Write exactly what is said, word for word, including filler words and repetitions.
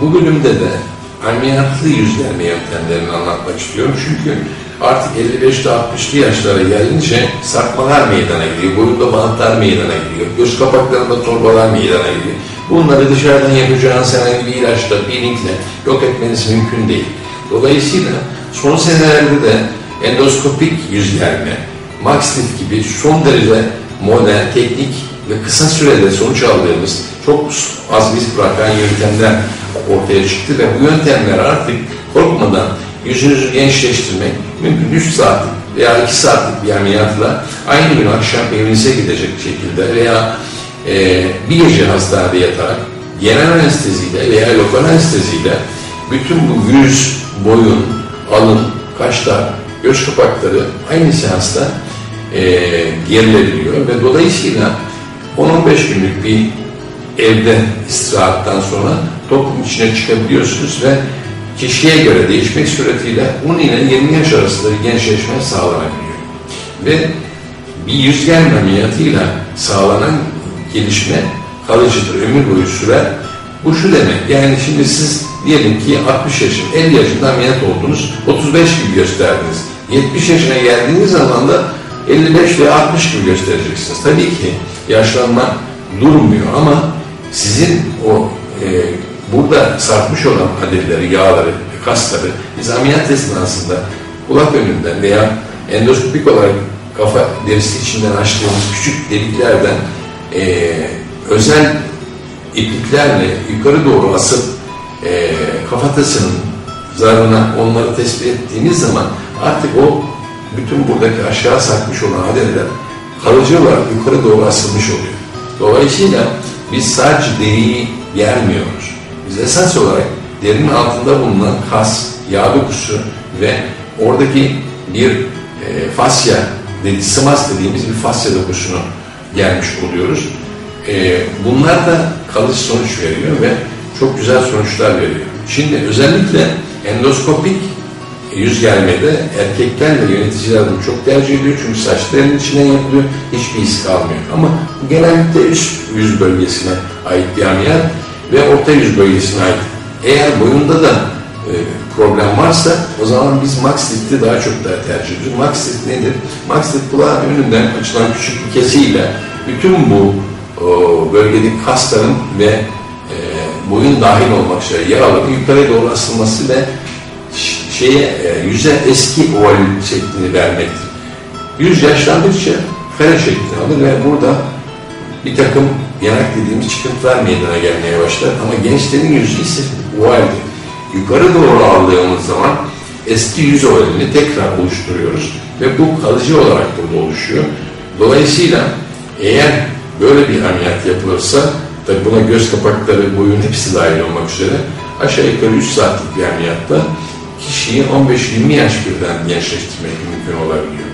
Bu bölümde de ameliyatlı yüz germe yöntemlerini anlatmak istiyorum. Çünkü artık elli beşli altmışlı yaşlara gelince sarkmalar meydana geliyor, boyunda bantlar meydana geliyor, göz kapaklarında torbalar meydana geliyor. Bunları dışarıdan yapacağınız herhangi bir ilaçla, peelingle yok etmeniz mümkün değil. Dolayısıyla son senelerde de endoskopik yüz germe, Maxlift gibi son derece modern, teknik ve kısa sürede sonuç aldığımız çok az iz bırakan yöntemler ortaya çıktı ve bu yöntemler artık korkmadan yüzünüzü gençleştirmek mümkün. üç saatlik veya iki saatlik bir ameliyatla aynı gün akşam evinize gidecek şekilde veya e, bir gece hastanede yatarak genel anesteziyle veya lokal anesteziyle bütün bu yüz, boyun, alın, kaşlar, göz kapakları aynı seansta e, gerilebiliyor ve dolayısıyla on on beş günlük bir evde istirahattan sonra toplum içine çıkabiliyorsunuz ve kişiye göre değişmek suretiyle on ile yirmi yaş arasında bir gençleşme sağlanabiliyor. Ve bir yüz germe ameliyatıyla sağlanan gelişme kalıcıdır, ömür boyu sürer. Bu şu demek, yani şimdi siz diyelim ki altmış yaşın, elli yaşında ameliyat oldunuz, otuz beş gibi gösterdiniz. yetmiş yaşına geldiğiniz zaman da elli beş veya altmış gibi göstereceksiniz. Tabii ki yaşlanma durmuyor ama sizin o e, burada sarkmış olan adetleri, yağları, kasları biz ameliyat esnasında kulak önünden veya endoskopik olarak kafa derisi içinden açtığımız küçük deliklerden e, özel ipliklerle yukarı doğru asıp e, kafatasının zarına onları tespit ettiğiniz zaman artık o bütün buradaki aşağı sarkmış olan adetler kalıcı olarak yukarı doğru asılmış oluyor. Dolayısıyla biz sadece deriyi germiyoruz. Biz esas olarak derinin altında bulunan kas, yağ dokusu ve oradaki bir e, fasya, dedi, sımas dediğimiz bir fasya dokusunu germiş oluyoruz. E, bunlar da kalıcı sonuç veriyor ve çok güzel sonuçlar veriyor. Şimdi özellikle endoskopik yüz germede erkekler ve yöneticiler bunu çok tercih ediyor çünkü saçların içinden yapılıyor, hiçbir iz kalmıyor. Ama genellikle üst yüz bölgesine ait bir ameliyat ve orta yüz bölgesine ait. Eğer boyunda da e, problem varsa o zaman biz Maxlift'i daha çok daha tercih ediyoruz. Maxlift nedir? Maxlift kulağın önünden açılan küçük bir kesiyle bütün bu o, bölgedeki kasların ve e, boyun dahil olmak üzere yağların yukarıya doğru asılması ve şeye, e, yüze eski oval şeklini vermektir. Yüz yaşlandıkça kare şeklini alır ve burada bir takım yanak dediğimiz çıkıntılar meydana gelmeye başlar. Ama gençlerin yüzü ise ovaldir. Yukarı doğru aldığımız zaman eski yüz ovalini tekrar oluşturuyoruz ve bu kalıcı olarak burada oluşuyor. Dolayısıyla eğer böyle bir ameliyat yapılırsa, tabi buna göz kapakları, boyun hepsi dahil olmak üzere aşağı yukarı üç saatlik bir ameliyatta kişiyi on beş yirmi yaş birden gençleştirmek mümkün olabiliyor.